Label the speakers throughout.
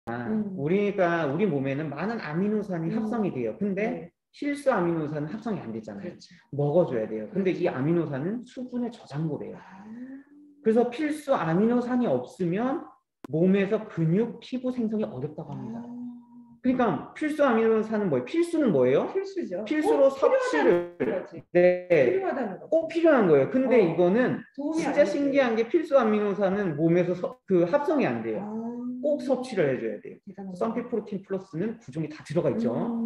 Speaker 1: 우리 몸에는 많은 아미노산이 합성이 돼요. 근데
Speaker 2: 네.
Speaker 1: 필수 아미노산은 합성이 안 되잖아요.
Speaker 2: 그렇죠.
Speaker 1: 먹어줘야 돼요. 근데
Speaker 2: 그렇죠.
Speaker 1: 이 아미노산은 수분의 저장고래요. 그래서 필수 아미노산이 없으면 몸에서 근육, 피부 생성이 어렵다고 합니다. 그러니까 필수 아미노산은 뭐예요? 필수는 뭐예요?
Speaker 2: 필수죠.
Speaker 1: 필수로 섭취를 네,
Speaker 2: 필요하다는 거.
Speaker 1: 꼭 필요한 거예요. 근데 이거는 진짜
Speaker 2: 안
Speaker 1: 신기한 게 필수 아미노산은 몸에서 그 합성이 안 돼요. 꼭 섭취를 해줘야 돼요. 썬피 프로틴 플러스는 구종이 다 들어가 있죠.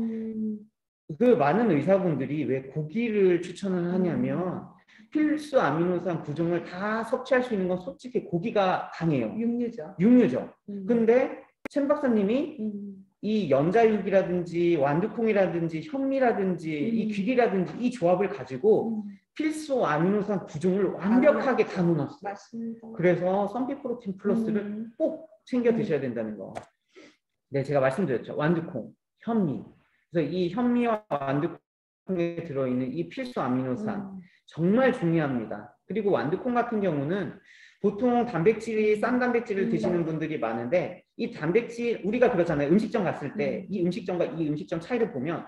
Speaker 1: 그 많은 의사분들이 왜 고기를 추천을 하냐면 필수 아미노산 구종을 다 섭취할 수 있는 건 솔직히 고기가 강해요. 육류죠. 근데 chen 박사님이 이 연자육이라든지 완두콩이라든지 현미라든지 이 귀리라든지 이 조합을 가지고 필수 아미노산 구종을 완벽하게 다 넣어놨어요.
Speaker 2: 맞습니다.
Speaker 1: 그래서 썬피 프로틴 플러스를 꼭 챙겨 드셔야 된다는 거. 네, 제가 말씀드렸죠. 완두콩, 현미. 그래서 이 현미와 완두콩에 들어있는 이 필수 아미노산 정말 중요합니다. 그리고 완두콩 같은 경우는 보통 단백질이 싼 단백질을 드시는 분들이 많은데 이 단백질 우리가 그렇잖아요. 음식점 갔을 때 이 음식점과 이 음식점 차이를 보면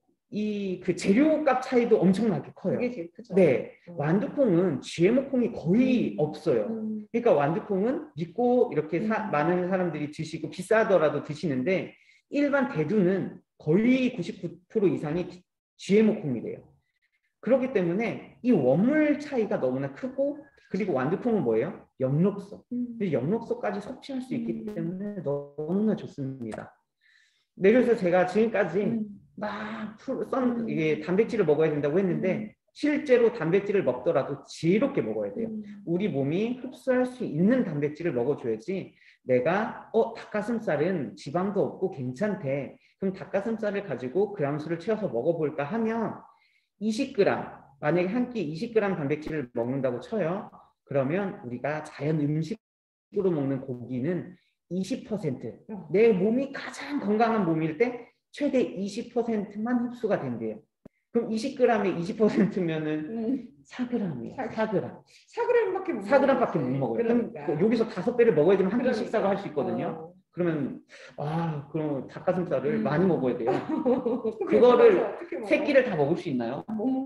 Speaker 1: 이 그 재료값 차이도 엄청나게 커요.
Speaker 2: 그게 제일 크죠.
Speaker 1: 네, 완두콩은 GMO 콩이 거의 없어요. 그러니까 완두콩은 믿고 이렇게 많은 사람들이 드시고 비싸더라도 드시는데 일반 대두는 거의 99% 이상이 GMO 콩이래요. 그렇기 때문에 이 원물 차이가 너무나 크고 그리고 완두콩은 뭐예요? 엽록소. 엽록소까지 섭취할 수 있기 때문에 너무나 좋습니다. 네, 그래서 제가 지금까지 막 이게 단백질을 먹어야 된다고 했는데 실제로 단백질을 먹더라도 지혜롭게 먹어야 돼요. 우리 몸이 흡수할 수 있는 단백질을 먹어줘야지 내가 닭가슴살은 지방도 없고 괜찮대. 그럼 닭가슴살을 가지고 그람수를 채워서 먹어볼까 하면 20g, 만약에 한 끼 20g 단백질을 먹는다고 쳐요. 그러면 우리가 자연 음식으로 먹는 고기는 20%, 내 몸이 가장 건강한 몸일 때 최대 20%만 흡수가 된대요. 그럼 20g에 20%면은 4g이에요. 4g. 4g밖에 못 먹어요. 그러니까. 그럼 여기서 5배를 먹어야 되면 한 끼 식사가 할 수 있거든요. 그러면 그럼 닭가슴살을 많이 먹어야 돼요. 그거를 3끼를 다 먹을 수 있나요?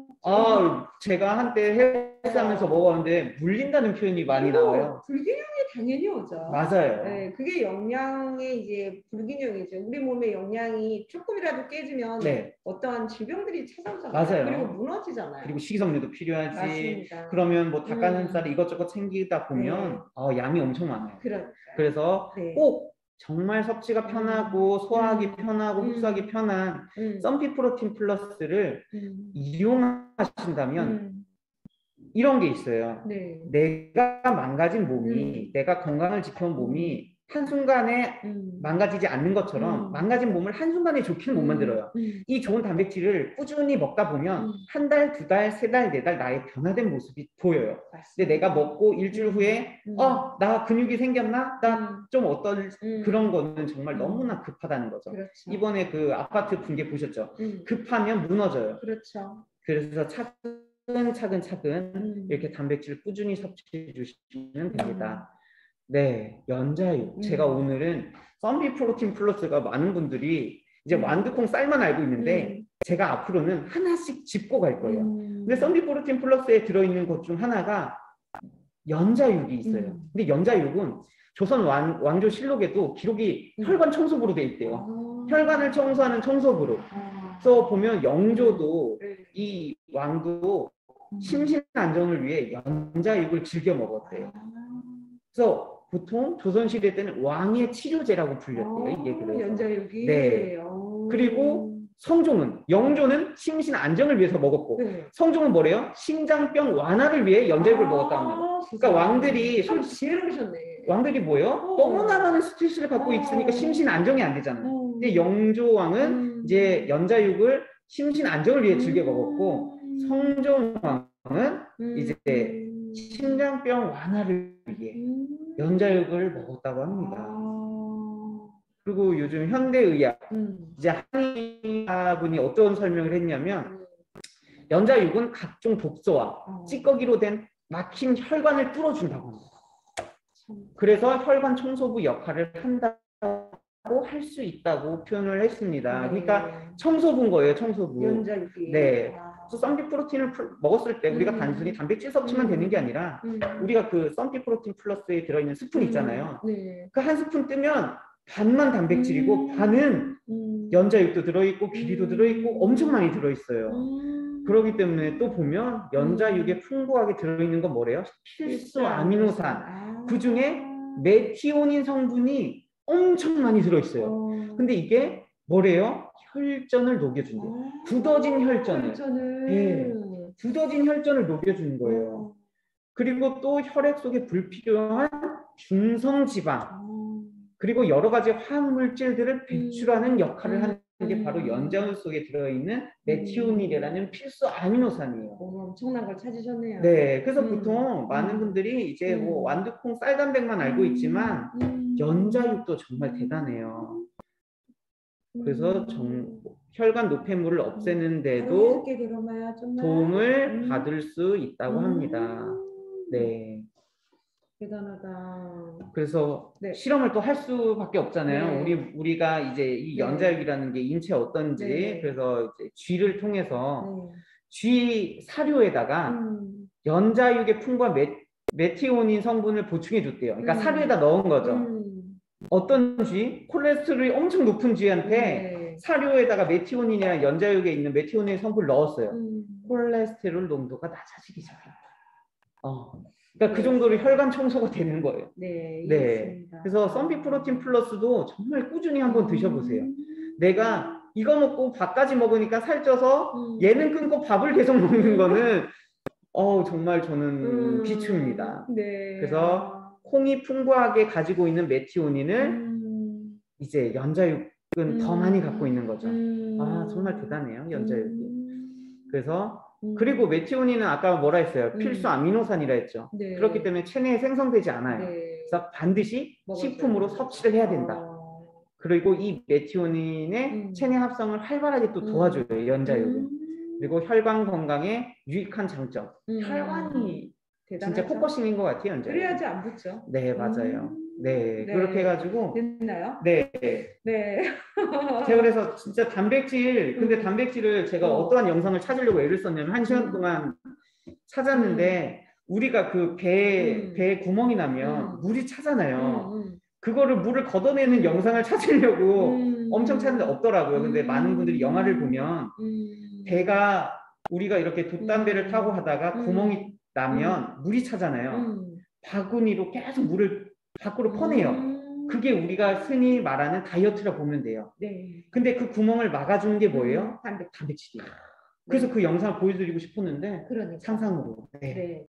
Speaker 1: 제가 한때 헬스하면서 먹었는데 물린다는 표현이 많이 나와요.
Speaker 2: 불균형이 당연히 오죠.
Speaker 1: 맞아요.
Speaker 2: 네, 그게 영양의 이제 불균형이죠. 우리 몸의 영양이 조금이라도 깨지면 어떠한 질병들이 찾아오잖아요.
Speaker 1: 맞아요.
Speaker 2: 그리고 무너지잖아요.
Speaker 1: 그리고 식이섬유도 필요하지.
Speaker 2: 맞습니다.
Speaker 1: 그러면 뭐 닭가슴살 이것저것 챙기다 보면 양이 엄청 많아요. 그래서 꼭 정말 섭취가 편하고 소화하기 편하고 흡수하기 편한 썬피 프로틴 플러스를 이용하신다면 이런 게 있어요. 내가 망가진 몸이 내가 건강을 지켜온 몸이 한순간에 망가지지 않는 것처럼 망가진 몸을 한순간에 좋게는 못 만들어요. 이 좋은 단백질을 꾸준히 먹다 보면 한 달, 2달, 3달, 4달 나의 변화된 모습이 보여요. 근데 내가 먹고 일주일 후에 나 근육이 생겼나? 나 좀 어떤 그런 거는 정말 너무나 급하다는 거죠.
Speaker 2: 그렇죠.
Speaker 1: 이번에 그 아파트 붕괴 보셨죠? 급하면 무너져요.
Speaker 2: 그렇죠.
Speaker 1: 그래서 차근차근 이렇게 단백질을 꾸준히 섭취해 주시면 됩니다. 네, 연자육. 제가 오늘은 썬피 프로틴 플러스가 많은 분들이 이제 완두콩 쌀만 알고 있는데 제가 앞으로는 하나씩 짚고 갈 거예요. 근데 썬피 프로틴 플러스에 들어있는 것 중 하나가 연자육이 있어요. 근데 연자육은 조선 왕조 실록에도 기록이 혈관 청소부로 돼 있대요. 혈관을 청소하는 청소부로. 그래서 보면 영조도 이 왕도 심신 안정을 위해 연자육을 즐겨 먹었대요. 그래서 보통 조선시대 때는 왕의 치료제라고 불렸대요. 이게 그래서.
Speaker 2: 연자육이.
Speaker 1: 네. 그리고 성종은, 영조는 심신 안정을 위해서 먹었고 성종은 뭐래요? 심장병 완화를 위해 연자육을 먹었다는 거예요. 그러니까 왕들이
Speaker 2: 지혜로우셨네.
Speaker 1: 왕들이 뭐예요? 너무나 많은 스트레스를 갖고 있으니까 심신 안정이 안 되잖아요. 근데 영조 왕은 이제 연자육을 심신 안정을 위해 즐겨 먹었고 성종 왕은 이제 심장병 완화를 위해 연자육을 먹었다고 합니다. 그리고 요즘 현대의학 이제 한의사분이 어떤 설명을 했냐면 연자육은 각종 독소와 찌꺼기로 된 막힌 혈관을 뚫어준다고 합니다. 그래서 혈관 청소부 역할을 한다고 할 수 있다고 표현을 했습니다.
Speaker 2: 네.
Speaker 1: 그러니까 청소부인 거예요, 청소부.
Speaker 2: 연자육이.
Speaker 1: 네. 썬피 프로틴을 먹었을 때 우리가 단순히 단백질 섭취만 되는 게 아니라 우리가 그 썬피 프로틴 플러스에 들어있는 스푼 있잖아요.
Speaker 2: 네.
Speaker 1: 그 한 스푼 뜨면 반만 단백질이고 반은 연자육도 들어있고 귀리도 들어있고 엄청 많이 들어있어요. 그렇기 때문에 또 보면 연자육에 풍부하게 들어있는 건 뭐래요? 필수 아미노산. 그 중에 메티오닌 성분이 엄청 많이 들어있어요. 근데 이게 뭐래요? 혈전을 녹여준대요. 굳어진 혈전을. 네. 굳어진 혈전을 녹여주는 거예요. 그리고 또 혈액 속에 불필요한 중성지방 그리고 여러 가지 화학물질들을 배출하는 역할을 하는 게 바로 연자육 속에 들어있는 메티오닌이라는 필수 아미노산이에요.
Speaker 2: 엄청난 걸 찾으셨네요.
Speaker 1: 네, 그래서 보통 많은 분들이 이제 뭐 완두콩, 쌀단백만 알고 있지만 연자육도 정말 대단해요. 그래서 혈관 노폐물을 없애는데도 도움을 받을 수 있다고 합니다. 네.
Speaker 2: 대단하다.
Speaker 1: 그래서 네. 실험을 또 할 수밖에 없잖아요. 네. 우리가 이제 이 연자육이라는 게 인체 어떤지 네. 그래서 이제 쥐를 통해서 쥐 사료에다가 연자육의 풍부한 메티오닌 성분을 보충해 줬대요. 그러니까 사료에다 넣은 거죠. 어떤 쥐? 콜레스테롤이 엄청 높은 쥐한테 사료에다가 메티오닌이나 연자육에 있는 메티오닌 성분을 넣었어요. 콜레스테롤 농도가 낮아지기 시작해요. 그러니까 그 정도로 혈관 청소가 되는 거예요.
Speaker 2: 네.
Speaker 1: 네. 그래서 썬피 프로틴 플러스도 정말 꾸준히 한번 드셔보세요. 내가 이거 먹고 밥까지 먹으니까 살쪄서 얘는 끊고 밥을 계속 먹는 거는 정말 저는 비추입니다.
Speaker 2: 네.
Speaker 1: 그래서 콩이 풍부하게 가지고 있는 메티오닌을 이제 연자육은 더 많이 갖고 있는 거죠. 아, 정말 대단해요, 연자육이. 그래서 그리고 메티오닌은 아까 뭐라 했어요? 필수 아미노산이라 했죠.
Speaker 2: 네.
Speaker 1: 그렇기 때문에 체내에 생성되지 않아요.
Speaker 2: 네.
Speaker 1: 그래서 반드시 식품으로 섭취를 해야 된다. 그리고 이 메티오닌의 체내 합성을 활발하게 또 도와줘요, 연자육은. 그리고 혈관 건강에 유익한 장점. 혈관이 대단하죠? 진짜 포커싱인 것 같아요, 연자육.
Speaker 2: 그래야지 안 붙죠.
Speaker 1: 네, 맞아요. 네, 그렇게 해가지고.
Speaker 2: 됐나요?
Speaker 1: 네.
Speaker 2: 네.
Speaker 1: 제가 그래서 진짜 단백질, 근데 단백질을 제가 어떠한 영상을 찾으려고 애를 썼냐면 1시간 동안 찾았는데 우리가 그 배에 구멍이 나면 물이 차잖아요. 그거를 물을 걷어내는 영상을 찾으려고 엄청 찾는데 없더라고요. 근데 많은 분들이 영화를 보면 배가 우리가 이렇게 돛담배를 타고 하다가 구멍이 나면 물이 차잖아요. 바구니로 계속 물을 밖으로 퍼내요. 그게 우리가 흔히 말하는 다이어트라 보면 돼요.
Speaker 2: 네.
Speaker 1: 근데 그 구멍을 막아주는 게 뭐예요?
Speaker 2: 단백질이에요.
Speaker 1: 그래서 그 영상을 보여드리고 싶었는데
Speaker 2: 그러니까.
Speaker 1: 상상으로. 네.
Speaker 2: 네.